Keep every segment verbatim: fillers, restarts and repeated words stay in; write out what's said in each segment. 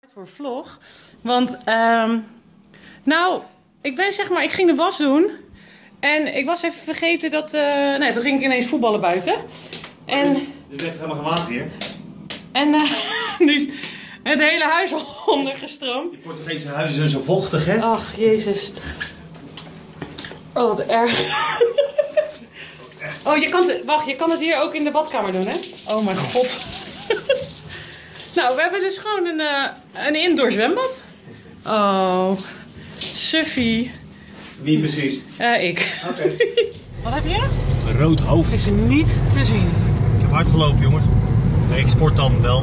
Voor vlog. Want, um, nou, ik ben zeg maar, ik ging de was doen. En ik was even vergeten dat, uh, nee, toen ging ik ineens voetballen buiten. En... Er is echt helemaal geen water hier. En uh, nu is het hele huis ondergestroomd. Die Portugese huizen zijn zo vochtig, hè? Ach, jezus. Oh, wat erg. Oh, je kan het, wacht, je kan het hier ook in de badkamer doen, hè? Oh mijn god. Nou, we hebben dus gewoon een, uh, een indoor zwembad. Oh, suffie. Wie precies? Uh, ik. Oké. Okay. Wat heb je? Een rood hoofd. Is er niet te zien. Ik heb hard gelopen, jongens. Nee, ik sport dan wel.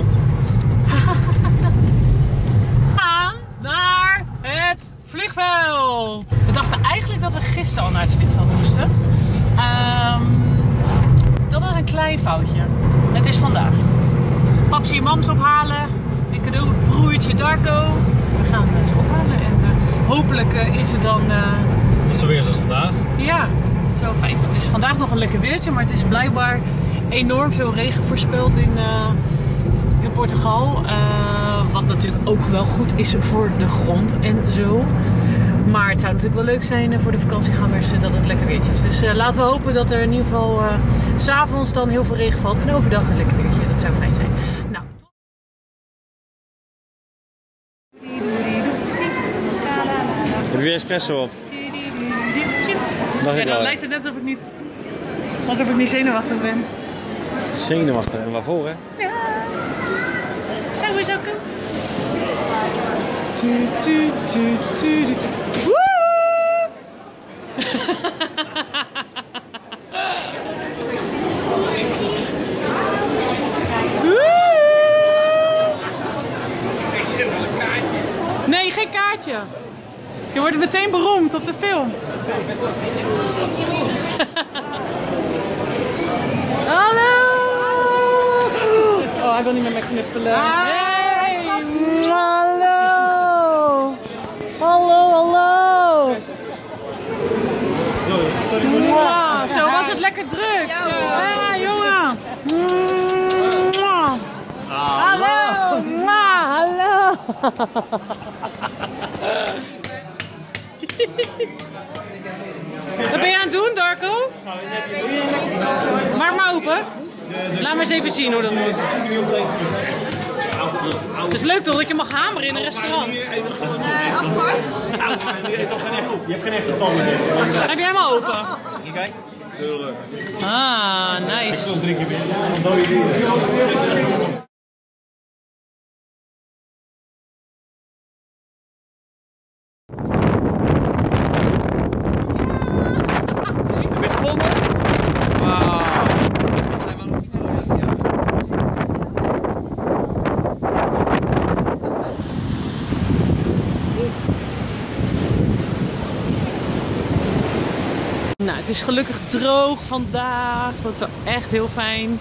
Gaan naar het vliegveld. We dachten eigenlijk dat we gisteren al naar het vliegveld moesten. Um, dat was een klein foutje. Het is vandaag. Papsie en mams ophalen. En cadeau broertje Darko. We gaan ze ophalen. En uh, hopelijk uh, is het dan... Uh... Is het weer zoals vandaag? Ja, zo fijn. Het is vandaag nog een lekker weertje. Maar het is blijkbaar enorm veel regen voorspeld in, uh, in Portugal. Uh, wat natuurlijk ook wel goed is voor de grond en zo. Maar het zou natuurlijk wel leuk zijn voor de vakantiegangers dat het lekker weertje is. Dus uh, laten we hopen dat er in ieder geval uh, 's avonds dan heel veel regen valt. En overdag een lekker weertje. Dat zou fijn zijn. Nou. Heb je espresso op? Ja, dan lijkt het net alsof ik niet, alsof ik niet zenuwachtig ben. Zenuwachtig, en waarvoor, hè? Ja. Zou eens ook een... Tu, tu, tu, tu. Woe! Nee, geen kaartje. Je wordt meteen beroemd op de film. Hallo! Oh, hij wil niet met mij knuffelen. Hey! Hallo! Hallo, hallo! Wow, zo was het lekker druk. Ja, jongen! Hallo! Hallo! Wat ben je aan het doen, Darko? Maak maar open. Laat maar eens even zien hoe dat moet. Het is leuk toch dat je mag hameren in een restaurant? Uh, apart. Je hebt geen echte tanden meer. Heb jij hem al open? Hier, kijk. Ah, nice. Ik wil drie keer weer. Nou, het is gelukkig droog vandaag. Dat is wel echt heel fijn.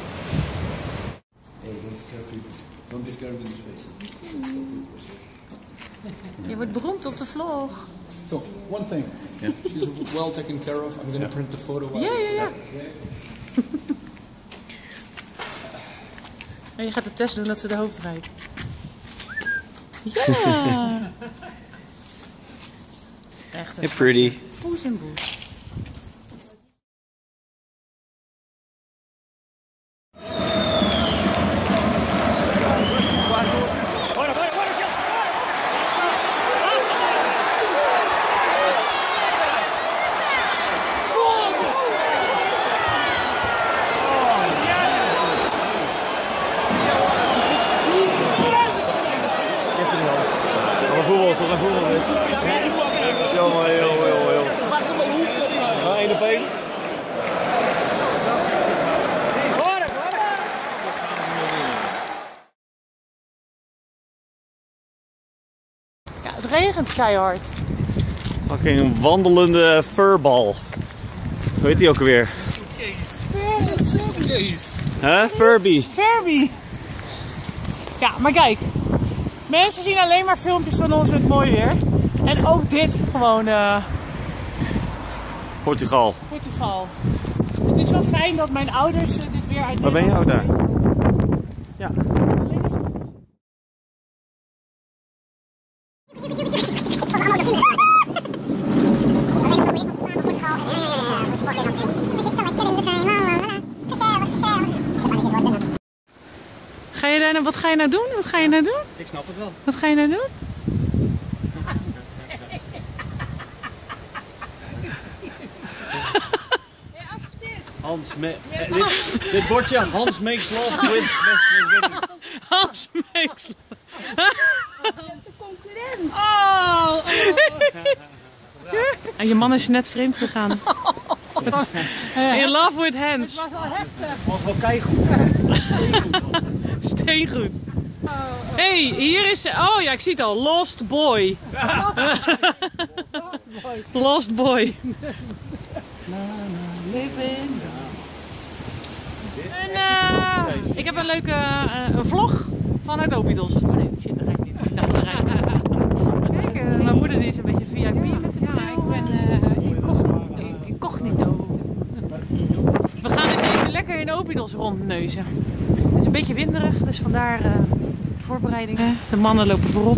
Je wordt beroemd op de vlog. So, one thing. Yeah. She's well taken care of. I'm going to print the photo. Ja, ja, ja. En je gaat de test doen dat ze de hoofd draait. Ja! Echt een You're pretty. poes en boes. Voetbal, toch een voetbal. Jongen, heel, heel, heel. Nou, één op één. Ja, het regent keihard. Fucking een wandelende furbal. Hoe heet die ook alweer? Huh? Furby. Furby. Ja, maar kijk. Mensen zien alleen maar filmpjes van ons met mooi weer. En ook dit gewoon uh, Portugal. Portugal. Het is wel fijn dat mijn ouders uh, dit weer uit. Waar ben je ook daar? Ja. Rennen, wat ga je nou doen? Wat ga je nou doen? Ik snap het wel. Wat ga je nou doen? Hans, me eh, dit, dit bordje, Hans makes love with... Hans makes love. Concurrent. Oh, oh. En je man is net vreemd gegaan. In love with Hans. Het was al heftig. Het was wel keigoed. Steengoed. Hé, hey, hier is... Oh ja, ik zie het al. Lost Boy. Lost Boy. En uh, ik heb een leuke uh, een vlog vanuit Obidos. Oh nee, die zit er eigenlijk niet. Nou, kijk, uh, mijn moeder die is een beetje V I P met de Ja, ik ben uh, incognito. Incognito. We gaan dus even lekker in Obidos rondneuzen. Het is een beetje winderig, dus vandaar uh, voorbereidingen. De mannen lopen voorop.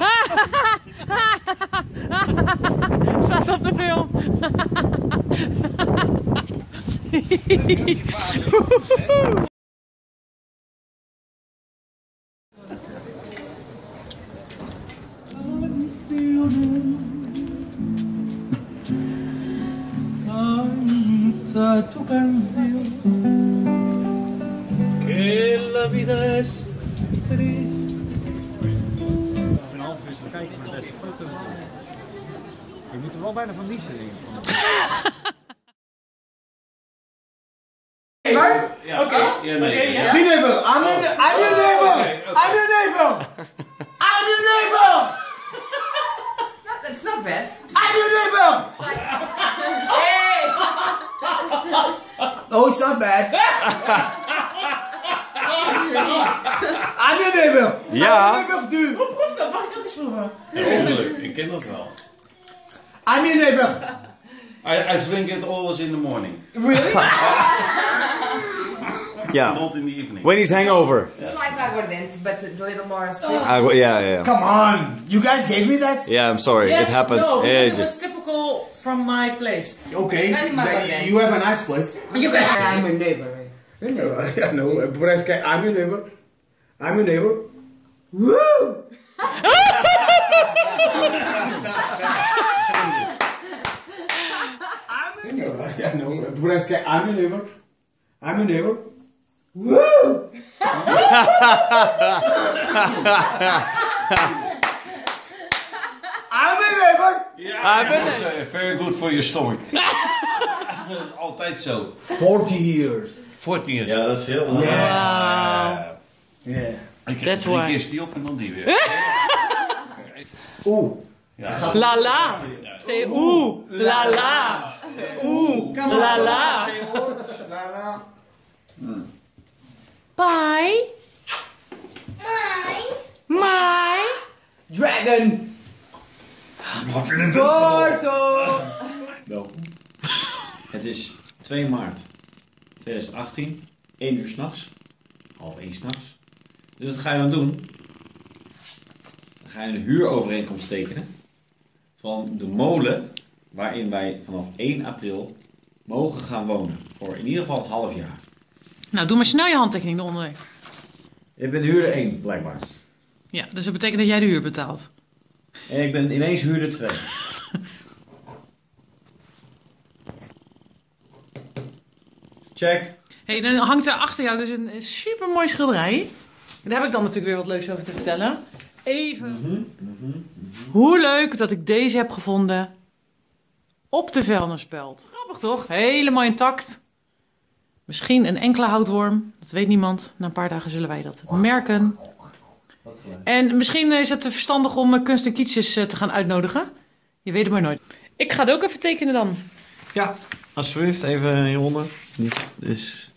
Staat op de film. Tu canción que la vida es triste. Een half uur zo kijken naar de beste foto. Je moet er wel bijna van niezen. Ja. Oké. Okay. Ja, nee. Ja. Zie even. I'm your neighbor. I'm your neighbor. I'm your neighbor. I'm your neighbor. That's not bad. I'm your neighbor. Like, hey. Oh, it's not bad. I'm your neighbor. Ja. I'm your neighbor, du. Hoe proeft dat? Mag ik ook eens proeven? Ongeluk, ik ken dat wel. I'm your neighbor. I, I drink it always in the morning. Really? Yeah. Not in the evening. When he's hangover. It's like aguardente, but a little more sweet. I, yeah, yeah. Come on. You guys gave me that? Yeah, I'm sorry. Yes, it happens. no, Yeah, it was typical from my place. Okay. Only my birthday. You have a nice place. You can. I'm your neighbor. Your neighbor. Yeah, no. But I say, I'm your neighbor. I'm your neighbor. Woo! Yeah, no. But I say, I'm your neighbor. I'm your neighbor. Woo! I'm your neighbor. Yeah, that's uh, very good for your stomach. Altijd zo. Forty years. forty years. Ja, dat is heel lang. Wow. Yeah. Ik That's drink why. eerst die op en dan die weer. Oeh. Ja. La la. Say oeh. La la. Oeh. La la. La la. Bye. My. Dragon. Porto. Welkom. Het is twee maart tweeduizend achttien, één uur s'nachts, half één s'nachts. Dus wat ga je dan doen? Dan ga je een huurovereenkomst tekenen van de molen waarin wij vanaf één april mogen gaan wonen. Voor in ieder geval een half jaar. Nou, doe maar snel je handtekening eronder. Ik ben huurder één, blijkbaar. Ja, dus dat betekent dat jij de huur betaalt. En ik ben ineens huurder twee. Check. Hey, dan hangt er achter jou dus een super mooi schilderij. Daar heb ik dan natuurlijk weer wat leuks over te vertellen. Even. Mm-hmm, mm-hmm, mm-hmm. Hoe leuk dat ik deze heb gevonden op de vuilnisbelt. Grappig toch? Helemaal intact. Misschien een enkele houtworm. Dat weet niemand. Na een paar dagen zullen wij dat merken. En misschien is het verstandig om kunst en kietjes te gaan uitnodigen. Je weet het maar nooit. Ik ga het ook even tekenen dan. Ja, alsjeblieft. Even hieronder. Niet, dus...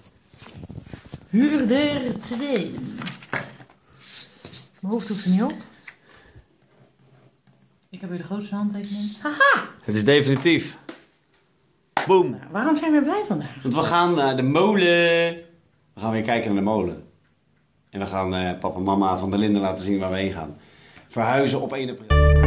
Huurder twee. Mijn hoofd hoeft er niet op. Ik heb weer de grootste handtekening. Haha! Het is definitief. Boom. Nou, waarom zijn we blij vandaag? Want we gaan naar de molen. We gaan weer kijken naar de molen. En we gaan uh, papa en mama van de Linde laten zien waar we heen gaan. Verhuizen op één april.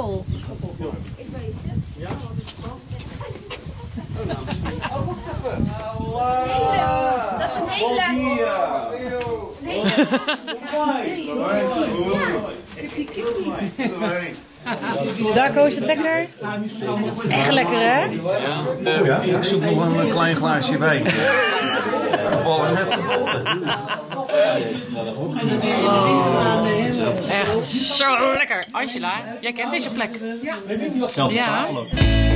Schakel. Ik weet het. Ja. Dat is een hele... Een hele... Darko, is het lekker? Echt lekker, hè? Ja, ik zoek nog een klein glaasje wijn. Toevallig net gevonden. Echt zo lekker. Angela, jij kent deze plek. Zelfde Ja. tafel ook.